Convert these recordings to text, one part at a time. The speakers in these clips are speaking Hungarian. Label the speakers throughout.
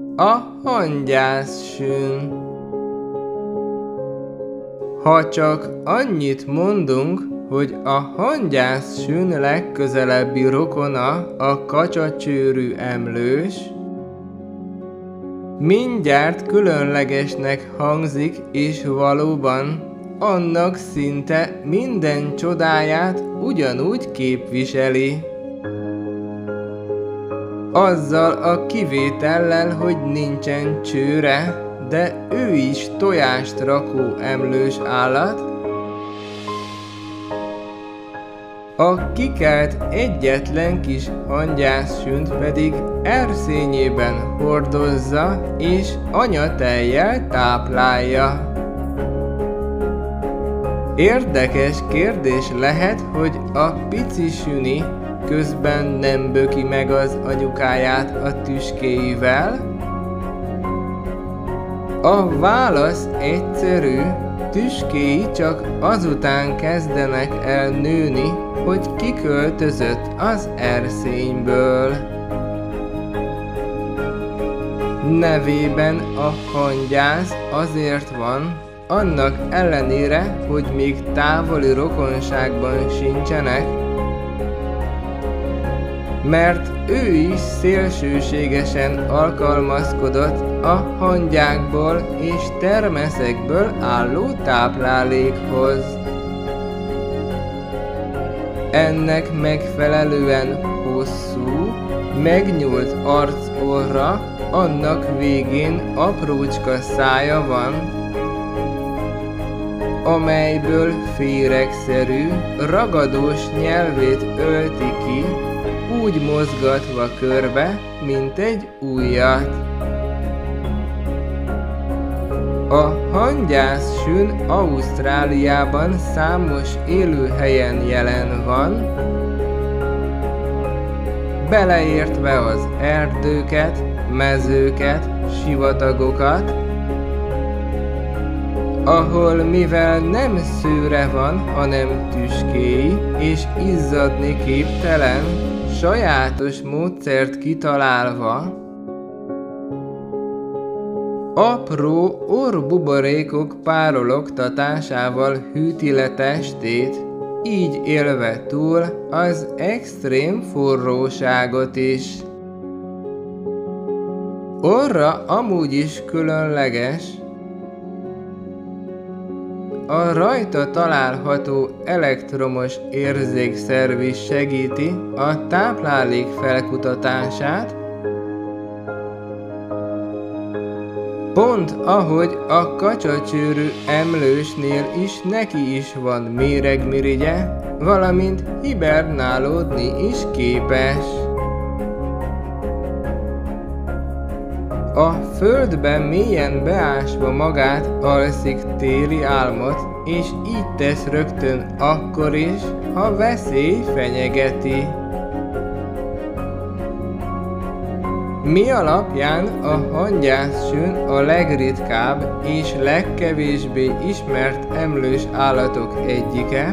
Speaker 1: A hangyászsün. Ha csak annyit mondunk, hogy a hangyászsün legközelebbi rokona a kacsacsőrű emlős, mindjárt különlegesnek hangzik, és valóban annak szinte minden csodáját ugyanúgy képviseli. Azzal a kivétellel, hogy nincsen csőre, de ő is tojást rakó emlős állat. A kikelt egyetlen kis hangyászsünt pedig erszényében hordozza és anyatejjel táplálja. Érdekes kérdés lehet, hogy a pici süni közben nem böki meg az anyukáját a tüskéivel? A válasz egyszerű, tüskéi csak azután kezdenek el nőni, hogy kiköltözött az erszényből. Nevében a hangyász azért van, annak ellenére, hogy még távoli rokonságban sincsenek, mert ő is szélsőségesen alkalmazkodott a hangyákból és termeszekből álló táplálékhoz. Ennek megfelelően hosszú, megnyúlt arcorra, annak végén aprócska szája van, amelyből féregszerű, ragadós nyelvét ölti ki, úgy mozgatva körbe, mint egy ujjat. A hangyászsün Ausztráliában számos élőhelyen jelen van, beleértve az erdőket, mezőket, sivatagokat, ahol mivel nem szőre van, hanem tüskéi, és izzadni képtelen, sajátos módszert kitalálva, apró orrbuborékok párologtatásával hűti le testét, így élve túl az extrém forróságot is. Orra amúgy is különleges. A rajta található elektromos érzékszerv is segíti a táplálék felkutatását, pont ahogy a kacsacsőrű emlősnél is neki is van méregmirigye, valamint hibernálódni is képes. A földbe mélyen beásva magát alszik téli álmot, és így tesz rögtön akkor is, ha veszély fenyegeti. Mi alapján a hangyászsün a legritkább és legkevésbé ismert emlős állatok egyike,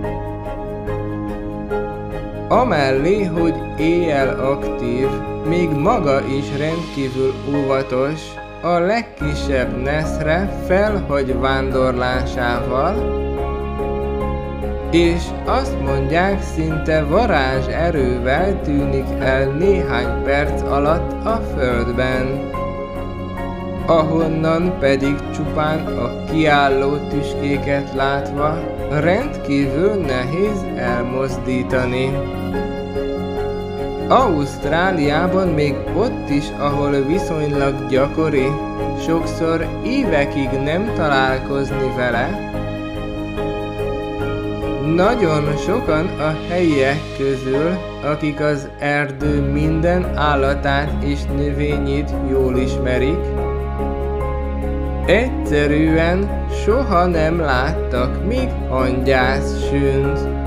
Speaker 1: amellé, hogy éjjel aktív, még maga is rendkívül óvatos, a legkisebb neszre felhagy vándorlásával, és azt mondják, szinte varázserővel tűnik el néhány perc alatt a földben, ahonnan pedig csupán a kiálló tüskéket látva rendkívül nehéz elmozdítani. Ausztráliában még ott is, ahol viszonylag gyakori, sokszor évekig nem találkozni vele, nagyon sokan a helyiek közül, akik az erdő minden állatát és növényét jól ismerik, egyszerűen soha nem láttak még hangyászsünt.